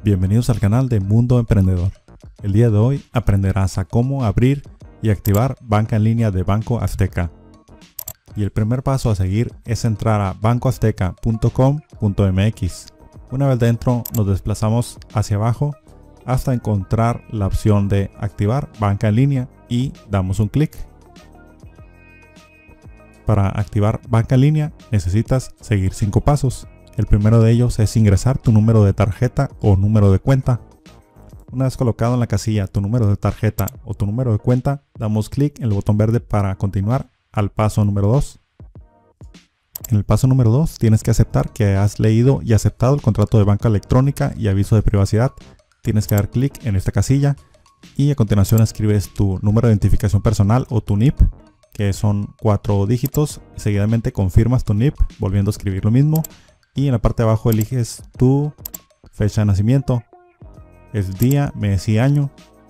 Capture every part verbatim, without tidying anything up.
Bienvenidos al canal de Mundo Emprendedor. El día de hoy aprenderás a cómo abrir y activar banca en línea de Banco Azteca. Y el primer paso a seguir es entrar a banco azteca punto com punto m x. Una vez dentro nos desplazamos hacia abajo hasta encontrar la opción de activar banca en línea y damos un clic. Para activar banca en línea necesitas seguir cinco pasos. El primero de ellos es ingresar tu número de tarjeta o número de cuenta. Una vez colocado en la casilla tu número de tarjeta o tu número de cuenta, damos clic en el botón verde para continuar al paso número dos. En el paso número dos tienes que aceptar que has leído y aceptado el contrato de banca electrónica y aviso de privacidad. Tienes que dar clic en esta casilla y a continuación escribes tu número de identificación personal o tu N I P, que son cuatro dígitos. Seguidamente confirmas tu N I P volviendo a escribir lo mismo. Y en la parte de abajo eliges tu fecha de nacimiento, el día, mes y año.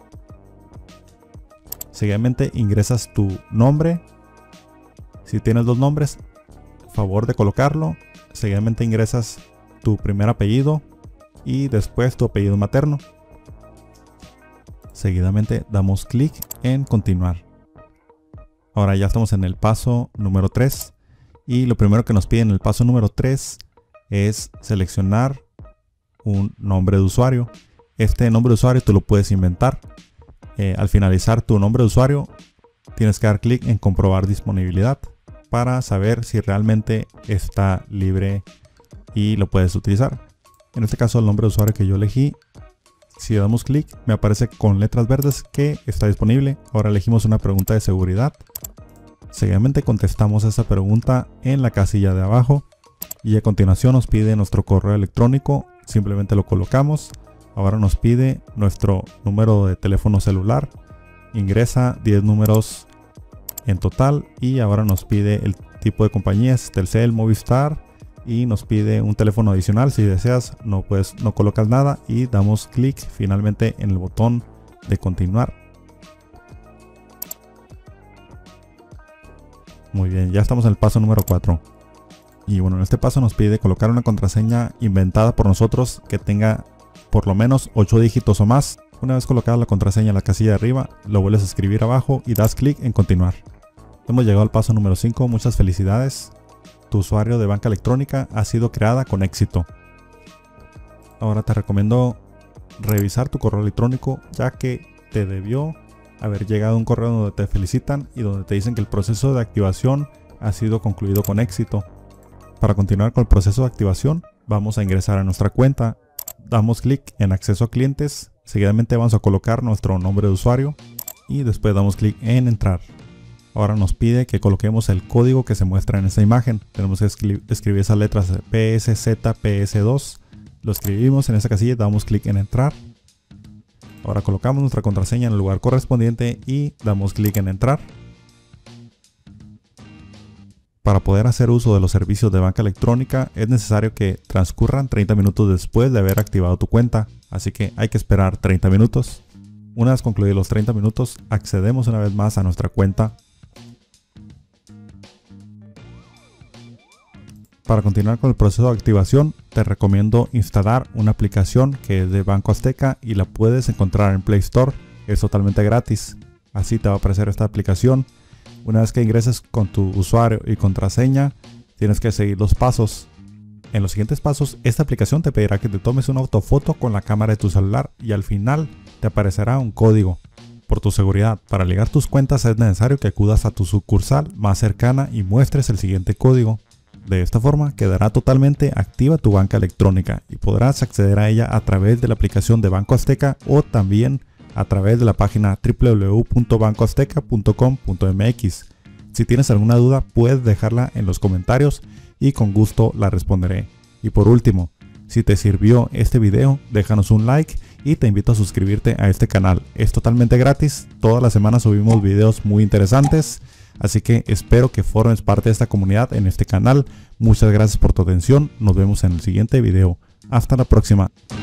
Seguidamente ingresas tu nombre. Si tienes dos nombres, favor de colocarlo. Seguidamente ingresas tu primer apellido y después tu apellido materno. Seguidamente damos clic en continuar. Ahora ya estamos en el paso número tres. Y lo primero que nos pide en el paso número tres es seleccionar un nombre de usuario. Este nombre de usuario tú lo puedes inventar. Eh, al finalizar tu nombre de usuario tienes que dar clic en comprobar disponibilidad para saber si realmente está libre y lo puedes utilizar. En este caso el nombre de usuario que yo elegí, si damos clic me aparece con letras verdes que está disponible. Ahora elegimos una pregunta de seguridad. Seguidamente contestamos esa pregunta en la casilla de abajo. Y a continuación nos pide nuestro correo electrónico, simplemente lo colocamos. Ahora nos pide nuestro número de teléfono celular, ingresa diez números en total y ahora nos pide el tipo de compañías, Telcel, Movistar, y nos pide un teléfono adicional. Si deseas no, pues, no colocas nada y damos clic finalmente en el botón de continuar. Muy bien, ya estamos en el paso número cuatro. Y bueno, en este paso nos pide colocar una contraseña inventada por nosotros que tenga por lo menos ocho dígitos o más. Una vez colocada la contraseña en la casilla de arriba, lo vuelves a escribir abajo y das clic en continuar. Hemos llegado al paso número cinco. Muchas felicidades. Tu usuario de banca electrónica ha sido creada con éxito. Ahora te recomiendo revisar tu correo electrónico, ya que te debió haber llegado un correo donde te felicitan y donde te dicen que el proceso de activación ha sido concluido con éxito. Para continuar con el proceso de activación, vamos a ingresar a nuestra cuenta, damos clic en acceso a clientes, seguidamente vamos a colocar nuestro nombre de usuario y después damos clic en entrar. Ahora nos pide que coloquemos el código que se muestra en esta imagen. Tenemos que escri- escribir esas letras P S Z P S dos, lo escribimos en esa casilla y damos clic en entrar. Ahora colocamos nuestra contraseña en el lugar correspondiente y damos clic en entrar. Para poder hacer uso de los servicios de banca electrónica es necesario que transcurran treinta minutos después de haber activado tu cuenta, así que hay que esperar treinta minutos. Una vez concluidos los treinta minutos, accedemos una vez más a nuestra cuenta. Para continuar con el proceso de activación, te recomiendo instalar una aplicación que es de Banco Azteca y la puedes encontrar en Play Store. Es totalmente gratis. Así te va a aparecer esta aplicación. Una vez que ingreses con tu usuario y contraseña, tienes que seguir los pasos. En los siguientes pasos, esta aplicación te pedirá que te tomes una autofoto con la cámara de tu celular y al final te aparecerá un código. Por tu seguridad, para ligar tus cuentas es necesario que acudas a tu sucursal más cercana y muestres el siguiente código. De esta forma quedará totalmente activa tu banca electrónica y podrás acceder a ella a través de la aplicación de Banco Azteca o también a través de la página doble u doble u doble u punto banco azteca punto com punto m x. Si tienes alguna duda puedes dejarla en los comentarios y con gusto la responderé. Y por último, si te sirvió este video, déjanos un like y te invito a suscribirte a este canal. Es totalmente gratis, todas las semanas subimos videos muy interesantes, así que espero que formes parte de esta comunidad en este canal. Muchas gracias por tu atención, nos vemos en el siguiente video. Hasta la próxima.